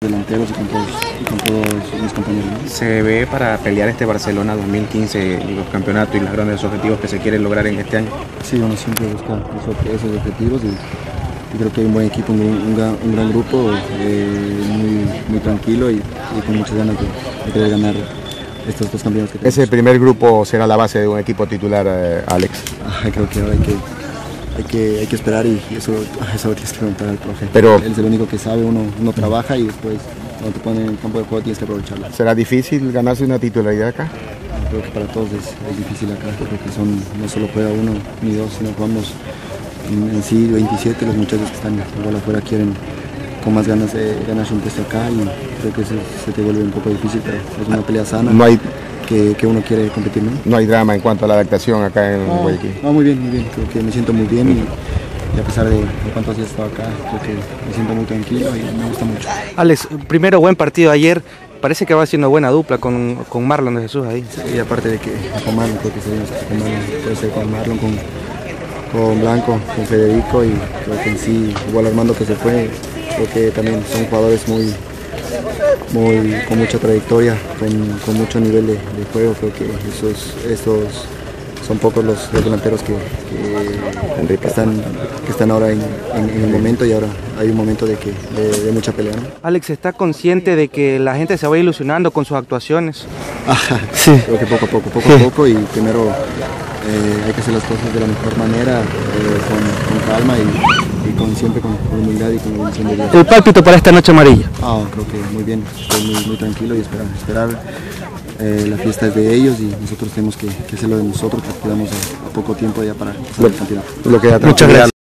delanteros y con todos mis compañeros, ¿no? ¿Se ve para pelear este Barcelona 2015 y los campeonatos y los grandes objetivos que se quieren lograr en este año? Sí, uno siempre busca esos objetivos y creo que hay un buen equipo, un gran grupo, muy tranquilo y con muchas ganas de querer ganar estos dos campeonatos que tenemos. Ese primer grupo será la base de un equipo titular, Alex. Creo que ahora hay que esperar y eso lo tienes que preguntar al profe. Pero él es el único que sabe, uno trabaja y después cuando te ponen en el campo de juego tienes que aprovecharlo. ¿Será difícil ganarse una titularidad acá? Creo que para todos es difícil acá, creo que no solo juega uno ni dos, sino jugamos en sí 27, los muchachos que están igual afuera quieren con más ganas de ganarse un puesto acá y creo que se te vuelve un poco difícil, pero es una pelea sana. No hay que uno quiere competir, ¿no? No hay drama en cuanto a la adaptación acá en Guayaquil. No, muy bien, creo que me siento muy bien y a pesar de cuántos días he estado acá, creo que me siento muy tranquilo y me gusta mucho. Alex, primero buen partido ayer, parece que va haciendo buena dupla con Marlon de Jesús ahí. Sí, y aparte de que con Marlon, creo que sabíamos que con Marlon, puede ser con Marlon, con Blanco, con Federico y creo que en sí, igual Armando que se fue, creo que también son jugadores con mucha trayectoria, con mucho nivel de juego. Creo que esos son pocos los delanteros que están ahora en el momento y ahora hay un momento de mucha pelea, ¿no? Alex, ¿está consciente de que la gente se va ilusionando con sus actuaciones? Sí. Creo que poco a poco y primero hay que hacer las cosas de la mejor manera, con calma y siempre con humildad y con la bendición de Dios. ¿El pálpito para esta noche amarilla? Creo que muy bien, estoy muy tranquilo y esperar. La fiesta es de ellos y nosotros tenemos que hacerlo de nosotros porque quedamos a poco tiempo ya para el campeonato. Muchas gracias.